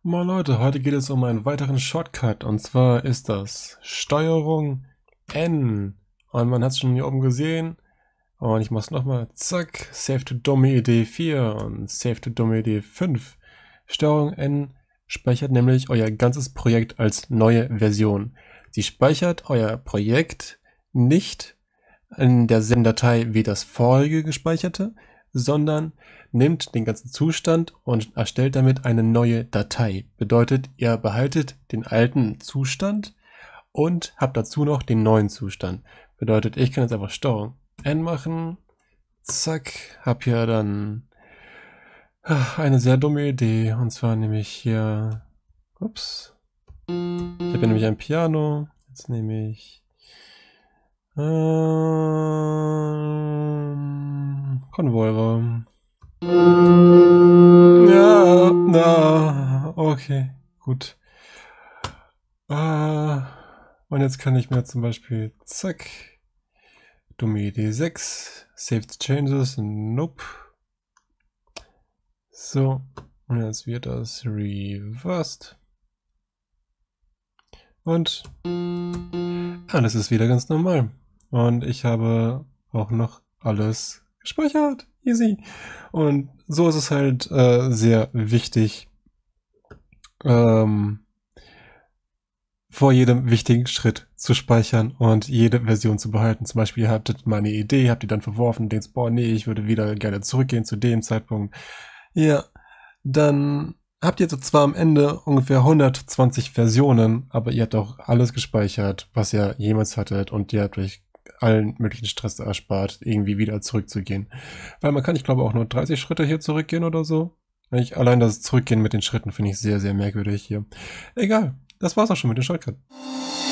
Moin Leute, heute geht es um einen weiteren Shortcut und zwar ist das Steuerung N und man hat es schon hier oben gesehen und ich mache es nochmal, zack, Save to Dummy Idee 4 und Save to Dummy Idee 5. Steuerung N speichert nämlich euer ganzes Projekt als neue Version. Sie speichert euer Projekt nicht in derselben Datei wie das vorherige gespeicherte, sondern nimmt den ganzen Zustand und erstellt damit eine neue Datei. Bedeutet, ihr behaltet den alten Zustand und habt dazu noch den neuen Zustand. Bedeutet, ich kann jetzt einfach Steuerung N machen. Zack, hab hier dann eine sehr dumme Idee. Und zwar nehme ich hier, ups, ich habe hier nämlich ein Piano. Jetzt nehme ich Convolver. Ja, na, okay, gut. Und jetzt kann ich mir zum Beispiel, zack, dumme Idee 6, Save the Changes, nope. So, und jetzt wird das reversed. Und alles ist wieder ganz normal. Und ich habe auch noch alles gespeichert. Easy. Und so ist es halt sehr wichtig, vor jedem wichtigen Schritt zu speichern und jede Version zu behalten. Zum Beispiel, ihr hattet mal eine Idee, habt die dann verworfen, denkt, boah, nee, ich würde wieder gerne zurückgehen zu dem Zeitpunkt. Ja, dann habt ihr zwar am Ende ungefähr 120 Versionen, aber ihr habt auch alles gespeichert, was ihr jemals hattet und ihr habt euch allen möglichen Stress erspart, irgendwie wieder zurückzugehen. Weil man kann, ich glaube, auch nur 30 Schritte hier zurückgehen oder so. Allein das Zurückgehen mit den Schritten finde ich sehr, sehr merkwürdig hier. Egal, das war's auch schon mit dem Shortcut.